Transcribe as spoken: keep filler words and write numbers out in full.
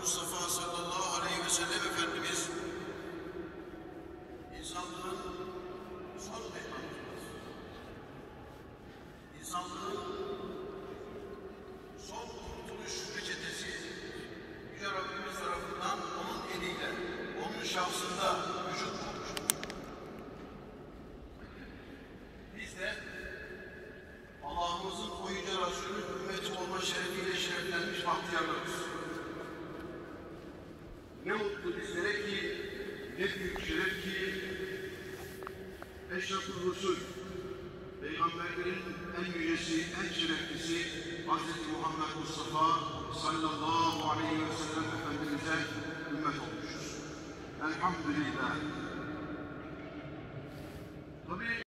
Mustafa sallallahu aleyhi ve sellem Efendimiz insanlığın son peygamberidir. İnsanlığın son kurtuluş reçetesi Yüce Rabbimiz tarafından onun eliyle, onun şahsında vücut bulmuştur. Biz de Allah'ımızın o yüce Resulü'nün ümmeti olma şerefiyle şereflenmiş bahtiyarlarız. Ne mutlu bizlere ki, ne büyük şeref ki, Eşref-ül Rusul, Peygamberlerin en yücesi, en şereflisi Hazreti Muhammed Mustafa sallallahu aleyhi ve sellem Efendimiz'e ümmet olmuşuz. Elhamdülillah. Tabii